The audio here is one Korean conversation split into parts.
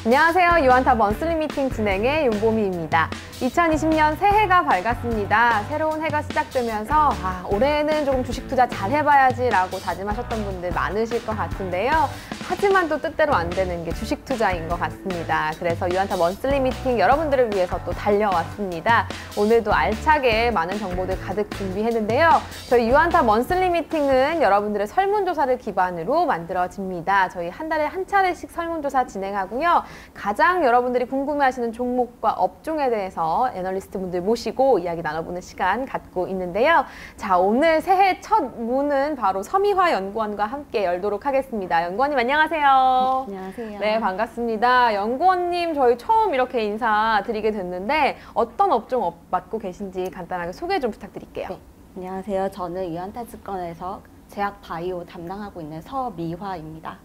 안녕하세요. 유한타 먼슬리 미팅 진행의 윤보미입니다. 2020년 새해가 밝았습니다. 새로운 해가 시작되면서 올해는 조금 주식 투자 잘 해봐야지 라고 다짐하셨던 분들 많으실 것 같은데요. 하지만 또 뜻대로 안 되는 게 주식 투자인 것 같습니다. 그래서 유한타 먼슬리 미팅 여러분들을 위해서 또 달려왔습니다. 오늘도 알차게 많은 정보들 가득 준비했는데요. 저희 유한타 먼슬리 미팅은 여러분들의 설문조사를 기반으로 만들어집니다. 저희 한 달에 한 차례씩 설문조사 진행하고요. 가장 여러분들이 궁금해하시는 종목과 업종에 대해서 애널리스트 분들 모시고 이야기 나눠보는 시간 갖고 있는데요. 자, 오늘 새해 첫 문은 바로 서미화 연구원과 함께 열도록 하겠습니다. 연구원님 안녕하세요. 안녕하세요. 네, 반갑습니다. 연구원님 저희 처음 이렇게 인사드리게 됐는데 어떤 업종 맡고 계신지 간단하게 소개 좀 부탁드릴게요. 네, 안녕하세요. 저는 유한타증권에서 제약 바이오 담당하고 있는 서미화입니다.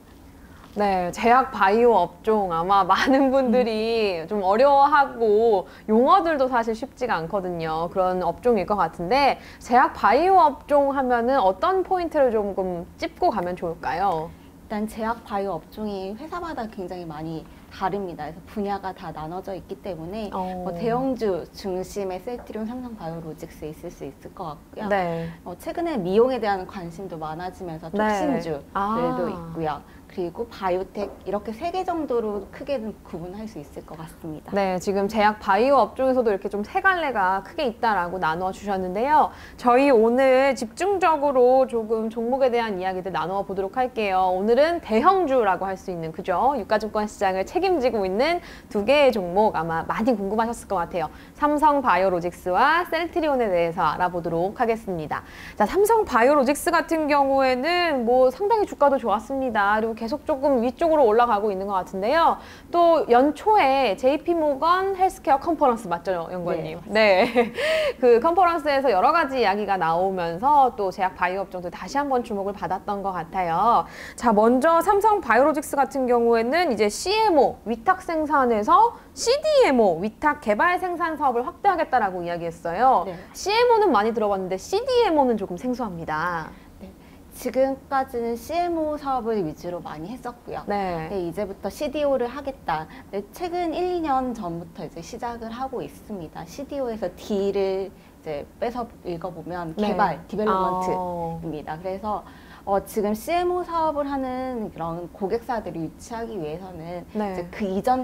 네, 제약 바이오 업종 아마 많은 분들이 좀 어려워하고 용어들도 사실 쉽지가 않거든요. 그런 업종일 것 같은데 제약 바이오 업종 하면은 어떤 포인트를 조금 짚고 가면 좋을까요? 일단 제약 바이오 업종이 회사마다 굉장히 많이 다릅니다. 그래서 분야가 다 나눠져 있기 때문에 대형주 중심의 셀트리온, 삼성바이오로직스 있을 수 있을 것 같고요. 네. 최근에 미용에 대한 관심도 많아지면서 톡신주들도 있고요. 그리고 바이오텍 이렇게 3개 정도로 크게 구분할 수 있을 것 같습니다. 네, 지금 제약 바이오 업종에서도 이렇게 좀 세 갈래가 크게 있다라고 나누어 주셨는데요. 저희 오늘 집중적으로 조금 종목에 대한 이야기들 나누어 보도록 할게요. 오늘은 대형주라고 할 수 있는 그죠? 유가증권 시장을 책임지고 있는 2개의 종목 아마 많이 궁금하셨을 것 같아요. 삼성바이오로직스와 셀트리온에 대해서 알아보도록 하겠습니다. 자, 삼성바이오로직스 같은 경우에는 뭐 상당히 주가도 좋았습니다. 그리고 계속 조금 위쪽으로 올라가고 있는 것 같은데요. 또 연초에 JP모건 헬스케어 컨퍼런스 맞죠, 연구원님? 네. 그 컨퍼런스에서 여러 가지 이야기가 나오면서 또 제약 바이오 업종도 다시 한번 주목을 받았던 것 같아요. 자, 먼저 삼성바이오로직스 같은 경우에는 이제 CMO 위탁 생산에서 CDMO 위탁 개발 생산 사업을 확대하겠다라고 이야기했어요. 네. CMO는 많이 들어봤는데 CDMO는 조금 생소합니다. 지금까지는 CMO 사업을 위주로 많이 했었고요. 네. 이제부터 CDO를 하겠다. 최근 1, 2년 전부터 이제 시작을 하고 있습니다. CDO에서 D를 이제 빼서 읽어보면 개발, 디벨롭먼트입니다. 그래서 지금 CMO 사업을 하는 그런 고객사들이 유치하기 위해서는 이제 그 이전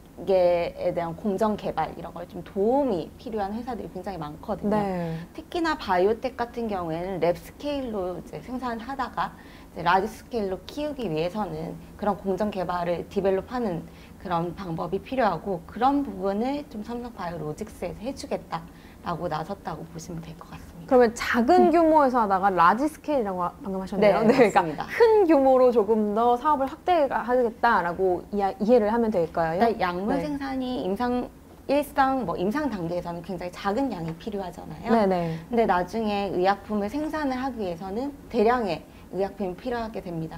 단계에 대한 공정 개발 이런 걸 좀 도움이 필요한 회사들이 굉장히 많거든요. 특히나 바이오텍 같은 경우에는 랩 스케일로 이제 생산하다가 이제 라지 스케일로 키우기 위해서는 그런 공정 개발을 디벨롭하는 그런 방법이 필요하고 그런 부분을 좀 삼성바이오로직스에서 해주겠다라고 나섰다고 보시면 될 것 같습니다. 그러면 작은 규모에서 하다가 라지 스케일이라고 방금 하셨네요. 네, 맞습니다. 그러니까 큰 규모로 조금 더 사업을 확대하겠다라고 이해를 하면 될까요? 일단 약물 생산이 일상 임상 단계에서는 굉장히 작은 양이 필요하잖아요. 근데 나중에 의약품을 생산을 하기 위해서는 대량의 의약품이 필요하게 됩니다.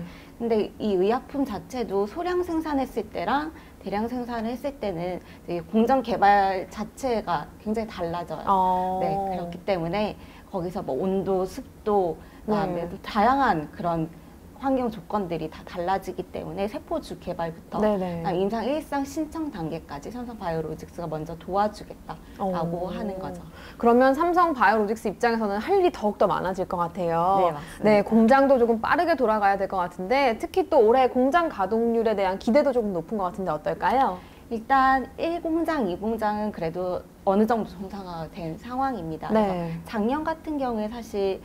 근데 이 의약품 자체도 소량 생산했을 때랑 대량 생산을 했을 때는 공정 개발 자체가 굉장히 달라져요. 그렇기 때문에 거기서 뭐 온도, 습도, 그다음에 다양한 그런 환경 조건들이 다 달라지기 때문에 세포주 개발부터 임상 일상 신청 단계까지 삼성바이오로직스가 먼저 도와주겠다라고 하는 거죠. 그러면 삼성바이오로직스 입장에서는 할 일이 더욱더 많아질 것 같아요. 네, 맞습니다. 네, 공장도 조금 빠르게 돌아가야 될 것 같은데 특히 또 올해 공장 가동률에 대한 기대도 조금 높은 것 같은데 어떨까요? 일단 1공장, 2공장은 그래도 어느 정도 정상화가 된 상황입니다. 그래서 작년 같은 경우에 사실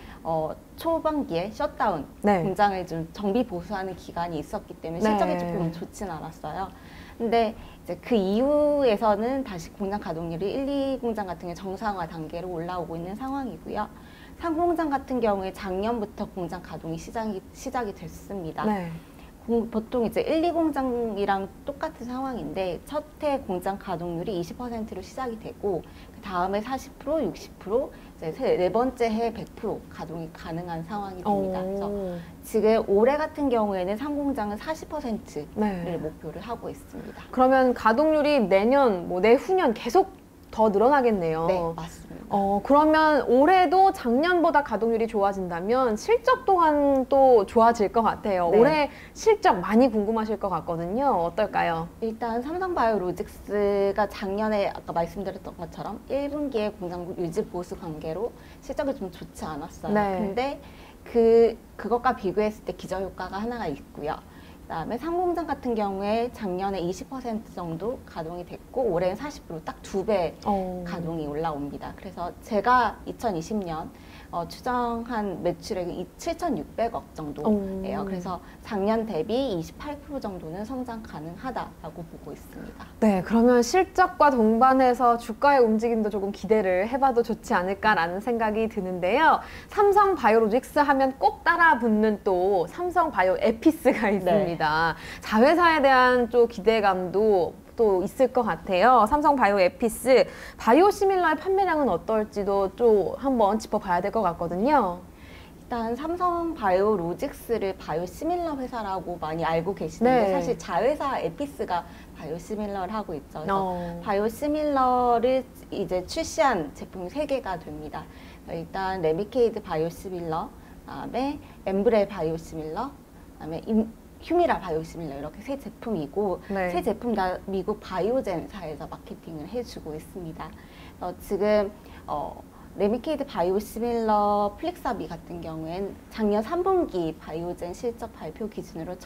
초반기에 셧다운 공장을 좀 정비 보수하는 기간이 있었기 때문에 실적이 조금 좋진 않았어요. 근데 이제 그 이후에서는 다시 공장 가동률이 1, 2공장 같은 경우 정상화 단계로 올라오고 있는 상황이고요. 3공장 같은 경우에 작년부터 공장 가동이 시작이 됐습니다. 보통 이제 1, 2공장이랑 똑같은 상황인데 첫 해 공장 가동률이 20%로 시작이 되고 그 다음에 40%, 60%, 이제 네 번째 해 100% 가동이 가능한 상황이 됩니다. 그래서 지금 올해 같은 경우에는 3공장은 40%를 목표를 하고 있습니다. 그러면 가동률이 내년, 뭐 내후년 계속 더 늘어나겠네요. 네, 맞습니다. 그러면 올해도 작년보다 가동률이 좋아진다면 실적 또한 또 좋아질 것 같아요. 네. 올해 실적 많이 궁금하실 것 같거든요. 어떨까요? 일단 삼성바이오로직스가 작년에 아까 말씀드렸던 것처럼 1분기에 공장 유지 보수 관계로 실적이 좀 좋지 않았어요. 네. 근데 그것과 비교했을 때 기저효과가 하나가 있고요. 그다음에 상공장 같은 경우에 작년에 20% 정도 가동이 됐고 올해는 40% 딱 2배 가동이 올라옵니다. 그래서 제가 2020년 추정한 매출액이 7,600억 정도예요. 그래서 작년 대비 28% 정도는 성장 가능하다라고 보고 있습니다. 네, 그러면 실적과 동반해서 주가의 움직임도 조금 기대를 해봐도 좋지 않을까라는 생각이 드는데요. 삼성바이오로직스 하면 꼭 따라 붙는 또 삼성바이오에피스가 있습니다. 네. 자회사에 대한 또 기대감도 또 있을 것 같아요. 삼성바이오에피스 바이오시밀러의 판매량은 어떨지도 좀 한번 짚어봐야 될 것 같거든요. 일단 삼성바이오로직스를 바이오시밀러 회사라고 많이 알고 계시는데 네. 사실 자회사 에피스가 바이오시밀러를 하고 있죠. 그래서 바이오시밀러를 이제 출시한 제품이 3개가 됩니다. 일단 레미케이드 바이오시밀러, 그다음에 엠브레 바이오시밀러, 그다음에 휴미라 바이오시밀러 이렇게 3 제품이고 네. 3 제품 다 미국 바이오젠사에서 마케팅을 해주고 있습니다. 지금 레미케이드 바이오시밀러 플렉사비 같은 경우엔 작년 3분기 바이오젠 실적 발표 기준으로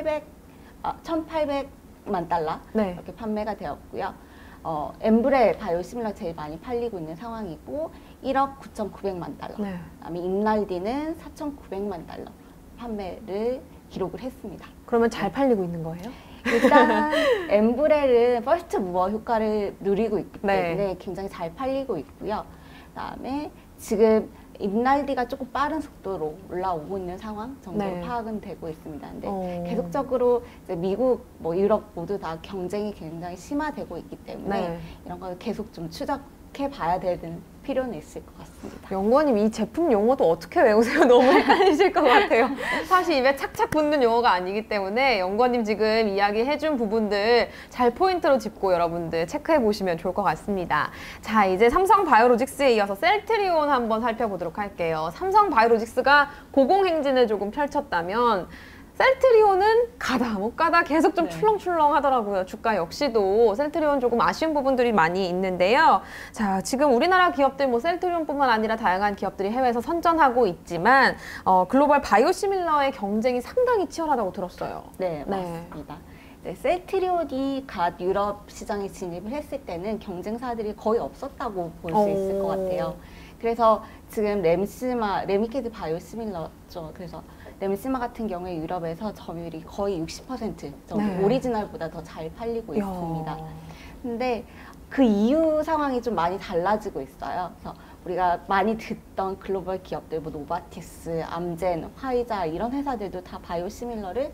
1,800만 달러 네. 이렇게 판매가 되었고요. 엠브레 바이오시밀러 제일 많이 팔리고 있는 상황이고 1억 9,900만 달러. 네. 그다음에 임날디는 4,900만 달러 판매를 기록을 했습니다. 그러면 잘 팔리고 있는 거예요? 일단 엠브렐은 퍼스트 무버 효과를 누리고 있기 때문에 네. 굉장히 잘 팔리고 있고요. 그다음에 지금 임날디가 조금 빠른 속도로 올라오고 있는 상황 정도로 네. 파악은 되고 있습니다. 근데 계속적으로 이제 미국, 유럽 모두 다 경쟁이 굉장히 심화되고 있기 때문에 네. 이런 걸 계속 좀 추적해 봐야 되는 필요는 있을 것 같습니다. 연구원님 이 제품 용어도 어떻게 외우세요? 너무 헷갈리실 것 같아요. 사실 입에 착착 붙는 용어가 아니기 때문에 연구원님 지금 이야기해준 부분들 잘 포인트로 짚고 여러분들 체크해 보시면 좋을 것 같습니다. 자, 이제 삼성바이오로직스에 이어서 셀트리온 한번 살펴보도록 할게요. 삼성바이오로직스가 고공행진을 조금 펼쳤다면 셀트리온은 가다 못 가다 계속 좀 출렁출렁 하더라고요. 주가 역시도 셀트리온 조금 아쉬운 부분들이 많이 있는데요. 자, 지금 우리나라 기업들 셀트리온뿐만 아니라 다양한 기업들이 해외에서 선전하고 있지만 글로벌 바이오시밀러의 경쟁이 상당히 치열하다고 들었어요. 네, 맞습니다. 네, 셀트리온이 갓 유럽 시장에 진입을 했을 때는 경쟁사들이 거의 없었다고 볼 수 있을 것 같아요. 그래서 지금 레미케이드 바이오시밀러죠. 그래서 렘시마 같은 경우에 유럽에서 점유율이 거의 60% 정도 네. 오리지널보다 더 잘 팔리고 있습니다. 근데 그 이후 상황이 좀 많이 달라지고 있어요. 그래서 우리가 많이 듣던 글로벌 기업들, 노바티스, 암젠, 화이자 이런 회사들도 다 바이오시밀러를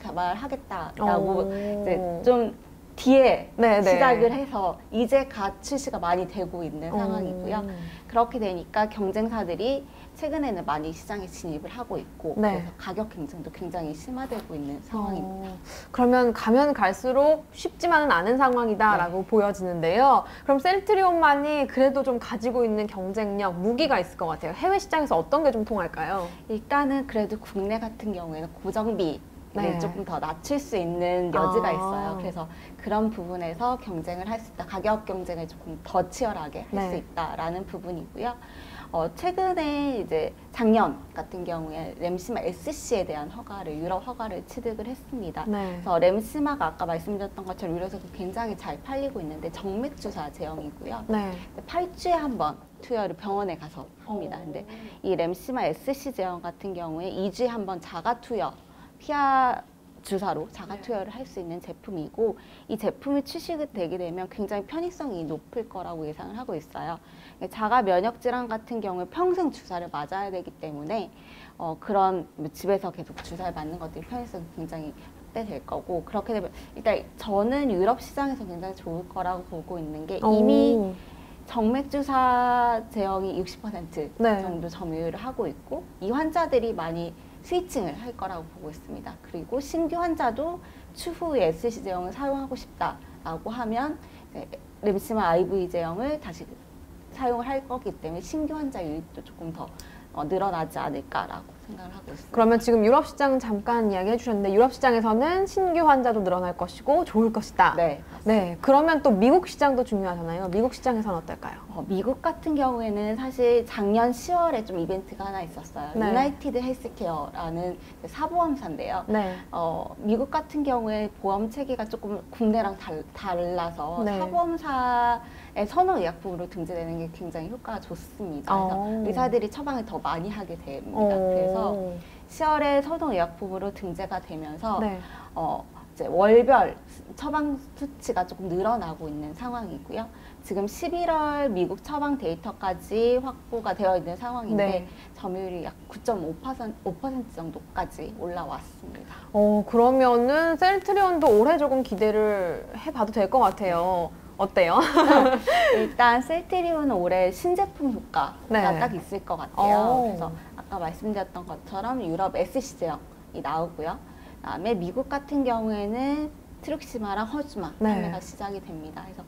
개발하겠다라고 이제 좀 뒤에 네네. 시작을 해서 이제 갓 출시가 많이 되고 있는 상황이고요. 그렇게 되니까 경쟁사들이 최근에는 많이 시장에 진입을 하고 있고 네. 그래서 가격 경쟁도 굉장히 심화되고 있는 상황입니다. 그러면 가면 갈수록 쉽지만은 않은 상황이다라고 네. 보여지는데요. 그럼 셀트리온만이 그래도 좀 가지고 있는 경쟁력, 무기가 있을 것 같아요. 해외 시장에서 어떤 게 좀 통할까요? 일단은 그래도 국내 같은 경우에는 고정비 네. 조금 더 낮출 수 있는 여지가 있어요. 그래서 그런 부분에서 경쟁을 할 수 있다. 가격 경쟁을 조금 더 치열하게 할 수 있다라는 부분이고요. 최근에 이제 작년 같은 경우에 렘시마 SC에 대한 유럽 허가를 취득을 했습니다. 네. 그래서 렘시마가 아까 말씀드렸던 것처럼 유럽에서 굉장히 잘 팔리고 있는데 정맥 주사 제형이고요. 네. 8주에 한 번 투여를 병원에 가서 합니다. 근데 이 렘시마 SC 제형 같은 경우에 2주에 한 번 자가 투여 피하 주사로 자가 투여를 할 수 있는 제품이고 이 제품이 출시되게 되면 굉장히 편의성이 높을 거라고 예상을 하고 있어요. 자가 면역 질환 같은 경우에 평생 주사를 맞아야 되기 때문에 그런 집에서 계속 주사를 맞는 것들이 편의성이 굉장히 확대될 거고 그렇게 되면 일단 저는 유럽 시장에서 굉장히 좋을 거라고 보고 있는 게 이미 정맥주사 제형이 60% 네. 정도 점유율을 하고 있고 이 환자들이 많이 스위칭을 할 거라고 보고 있습니다. 그리고 신규 환자도 추후에 SC 제형을 사용하고 싶다라고 하면 램시마 IV 제형을 다시 사용을 할 거기 때문에 신규 환자 유입도 조금 더 늘어나지 않을까라고 생각을 하고 있습니다. 그러면 지금 유럽 시장 잠깐 이야기해 주셨는데 유럽 시장에서는 신규 환자도 늘어날 것이고 좋을 것이다. 네. 네. 그러면 또 미국 시장도 중요하잖아요. 미국 시장에서는 어떨까요? 미국 같은 경우에는 사실 작년 10월에 좀 이벤트가 하나 있었어요. 네. 유나이티드 헬스케어라는 사보험사인데요. 네. 미국 같은 경우에 보험 체계가 조금 국내랑 달라서 네. 사보험사의 선호의약품으로 등재되는 게 굉장히 효과가 좋습니다. 그래서 의사들이 처방을 더 많이 하게 됩니다. 그래서 10월에 선호의약품으로 등재가 되면서 네. 이제 월별 처방 수치가 조금 늘어나고 있는 상황이고요. 지금 11월 미국 처방 데이터까지 확보가 되어 있는 상황인데 네. 점유율이 약 9.5% 정도까지 올라왔습니다. 그러면은 셀트리온도 올해 조금 기대를 해봐도 될 것 같아요. 어때요? 일단 셀트리온은 올해 신제품 효과가 네. 딱 있을 것 같아요. 그래서 아까 말씀드렸던 것처럼 유럽 SC 제형이 나오고요. 그다음에 미국 같은 경우에는 트룩시마랑 허즈마 판매가 시작이 됩니다. 그래서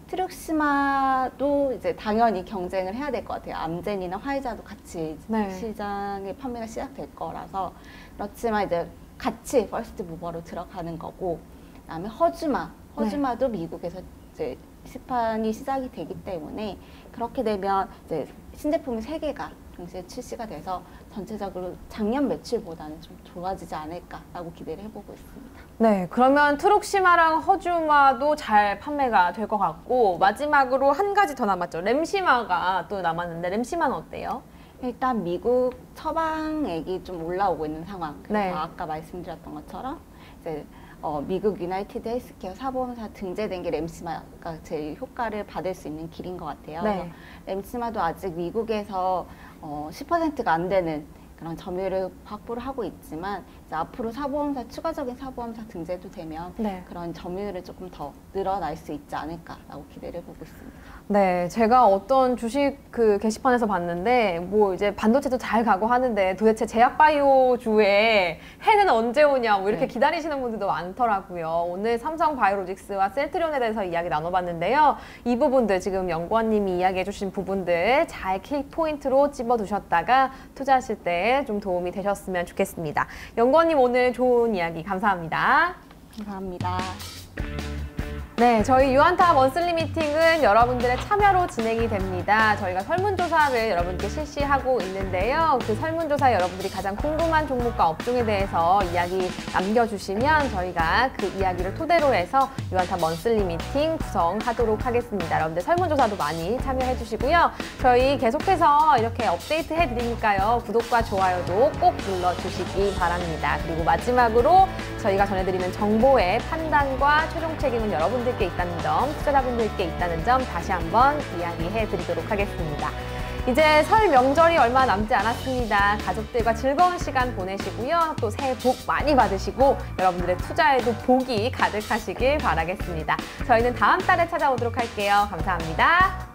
트룩시마도 이제 당연히 경쟁을 해야 될 것 같아요. 암젠이나 화이자도 같이 시장에 판매가 시작될 거라서 그렇지만 이제 같이 퍼스트 무버로 들어가는 거고 그다음에 허즈마도 미국에서 이제 시판이 시작이 되기 때문에 그렇게 되면 이제 신제품이 3개가 동시에 출시가 돼서 전체적으로 작년 매출보다는 좀 좋아지지 않을까라고 기대를 해보고 있습니다. 네, 그러면 트룩시마랑 허즈마도 잘 판매가 될 것 같고 마지막으로 한 가지 더 남았죠. 램시마가 또 남았는데 램시마는 어때요? 일단 미국 처방액이 좀 올라오고 있는 상황. 그래서 네. 아까 말씀드렸던 것처럼 이제 미국 유나이티드 헬스케어 사보험사 등재된 게 램시마가 제일 효과를 받을 수 있는 길인 것 같아요. 네. 램시마도 아직 미국에서 10%가 안 되는 그런 점유율을 확보를 하고 있지만 이제 앞으로 추가적인 사보험사 등재도 되면 그런 점유율을 조금 더 늘어날 수 있지 않을까라고 기대를 해보고 있습니다. 네, 제가 어떤 주식 그 게시판에서 봤는데 뭐 이제 반도체도 잘 가고 하는데 도대체 제약바이오주에 해는 언제 오냐 뭐 이렇게 기다리시는 분들도 많더라고요. 오늘 삼성바이오로직스와 셀트리온에 대해서 이야기 나눠봤는데요. 이 부분들 지금 연구원님이 이야기해 주신 부분들 잘 킥포인트로 찝어두셨다가 투자하실 때 좀 도움이 되셨으면 좋겠습니다. 연구원님 오늘 좋은 이야기 감사합니다. 감사합니다. 네, 저희 유한타 먼슬리 미팅은 여러분들의 참여로 진행이 됩니다. 저희가 설문조사를 여러분께 실시하고 있는데요. 그 설문조사에 여러분들이 가장 궁금한 종목과 업종에 대해서 이야기 남겨주시면 저희가 그 이야기를 토대로 해서 유한타 먼슬리 미팅 구성하도록 하겠습니다. 여러분들 설문조사도 많이 참여해 주시고요. 저희 계속해서 이렇게 업데이트 해드리니까요. 구독과 좋아요도 꼭 눌러주시기 바랍니다. 그리고 마지막으로 저희가 전해드리는 정보의 판단과 최종 책임은 여러분들께 있다는 점, 투자자분들께 있다는 점 다시 한번 이야기해 드리도록 하겠습니다. 이제 설 명절이 얼마 남지 않았습니다. 가족들과 즐거운 시간 보내시고요. 또 새해 복 많이 받으시고 여러분들의 투자에도 복이 가득하시길 바라겠습니다. 저희는 다음 달에 찾아오도록 할게요. 감사합니다.